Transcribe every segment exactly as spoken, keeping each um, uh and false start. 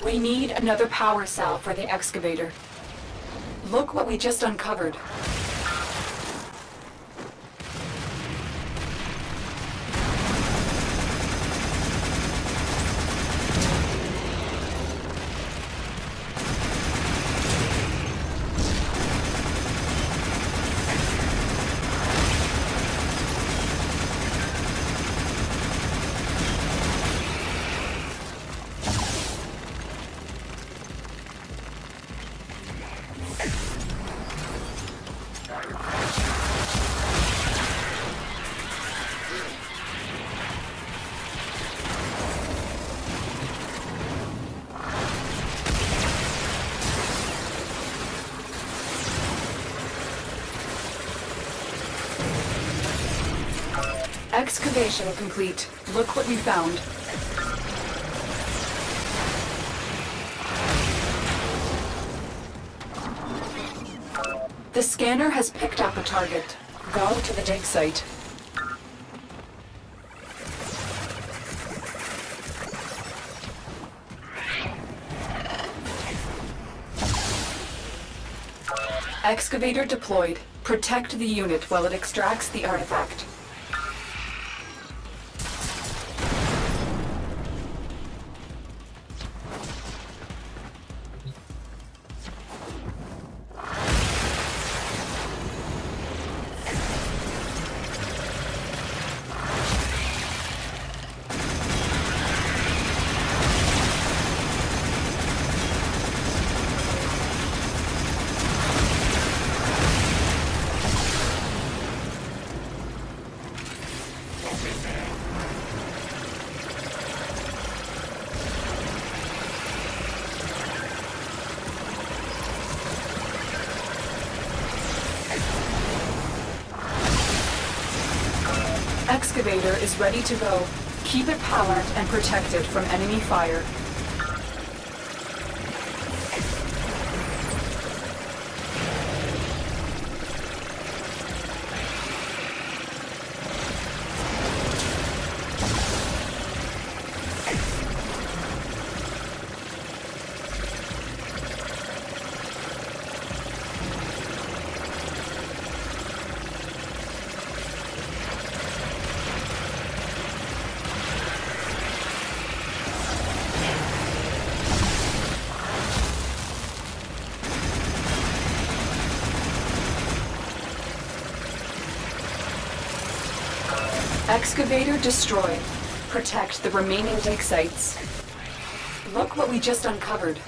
We need another power cell for the excavator. Look what we just uncovered. Excavation complete. Look what we found. The scanner has picked up a target. Go to the dig site. Excavator deployed. Protect the unit while it extracts the artifact. Excavator is ready to go. Keep it powered and protected from enemy fire. Excavator destroyed. Protect the remaining dig sites. Look what we just uncovered.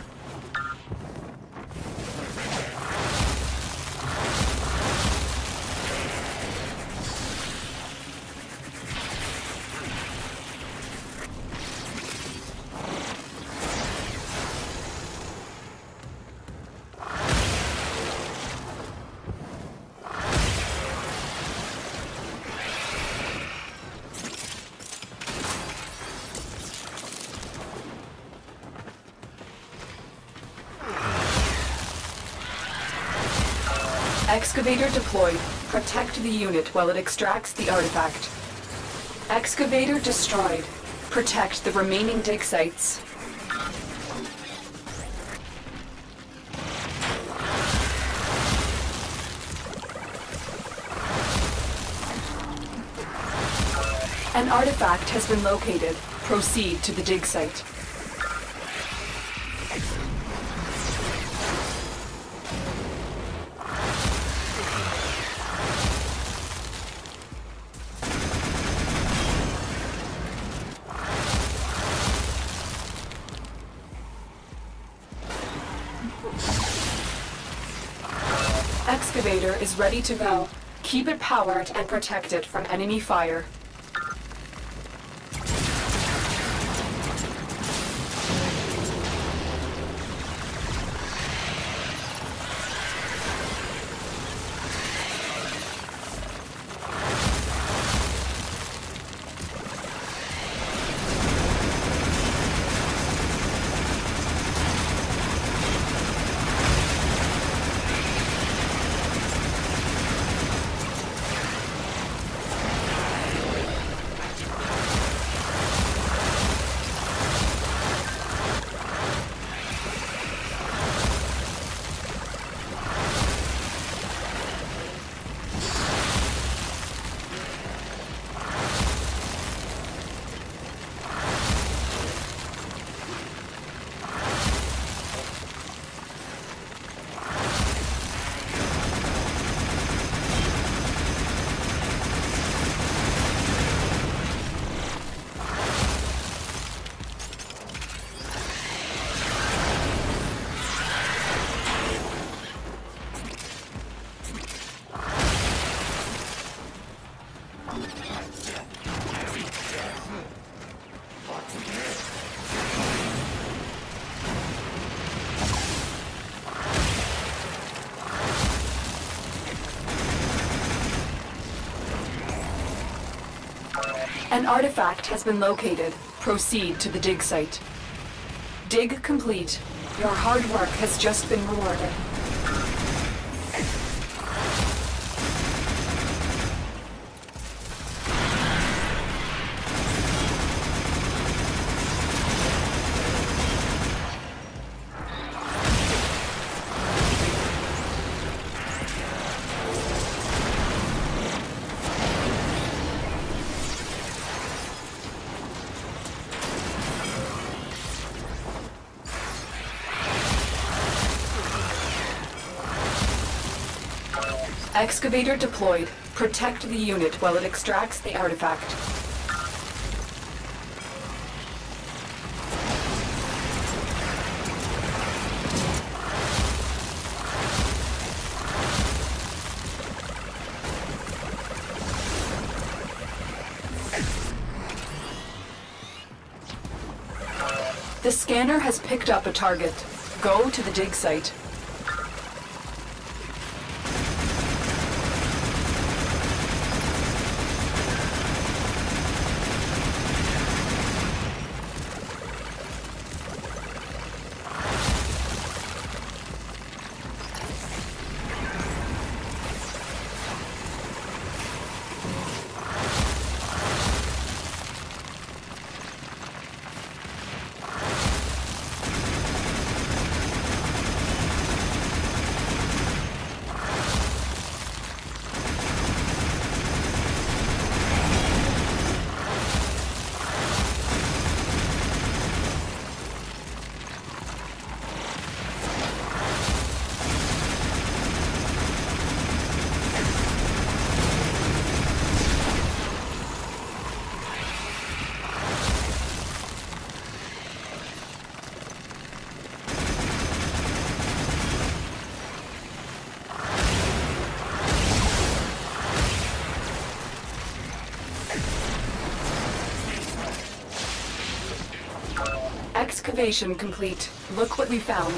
Excavator deployed. Protect the unit while it extracts the artifact. Excavator destroyed. Protect the remaining dig sites. An artifact has been located. Proceed to the dig site. Excavator is ready to go. Keep it powered and protected from enemy fire. An artifact has been located. Proceed to the dig site. Dig complete. Your hard work has just been rewarded. Excavator deployed. Protect the unit while it extracts the artifact. The scanner has picked up a target. Go to the dig site. Excavation complete. Look what we found.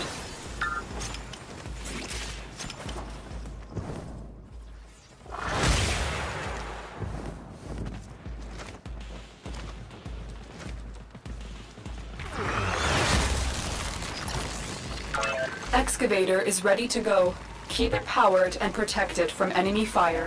Excavator is ready to go. Keep it powered and protect it from enemy fire.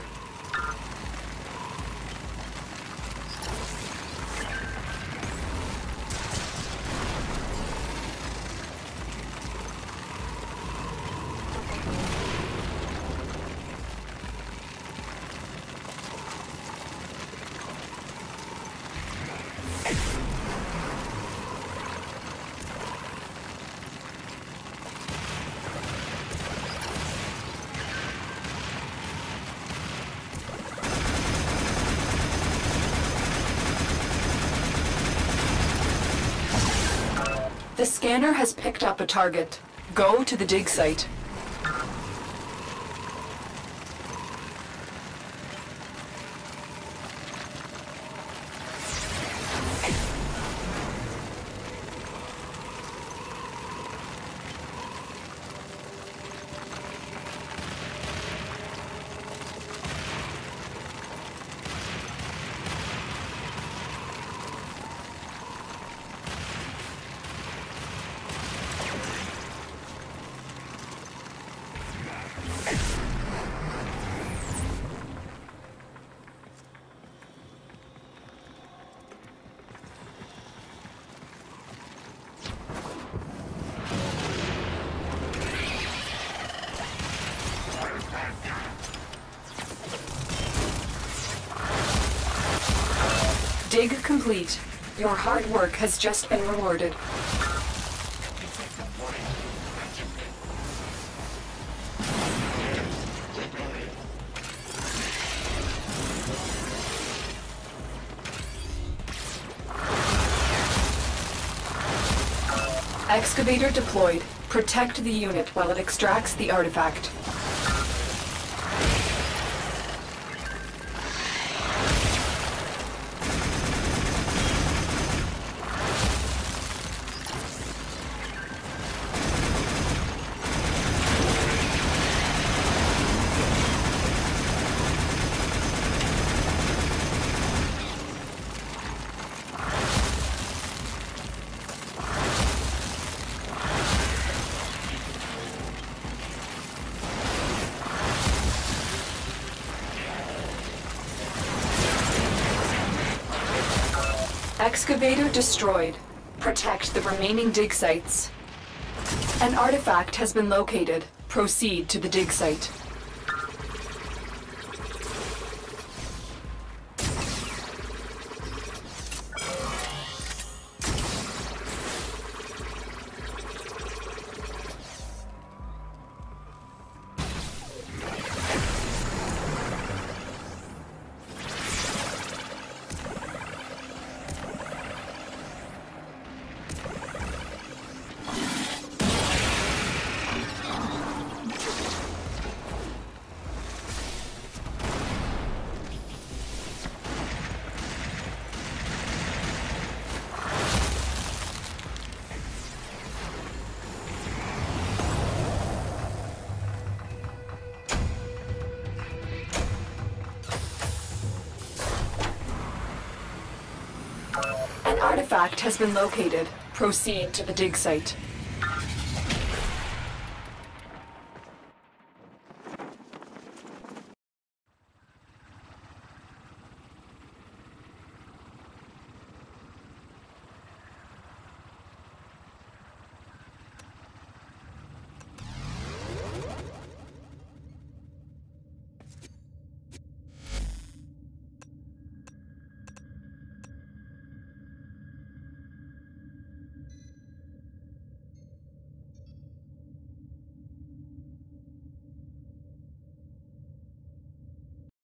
The scanner has picked up a target. Go to the dig site. Dig complete. Your hard work has just been rewarded. Excavator deployed. Protect the unit while it extracts the artifact. Excavator destroyed. Protect the remaining dig sites. An artifact has been located. Proceed to the dig site. An artifact has been located. Proceed to the dig site.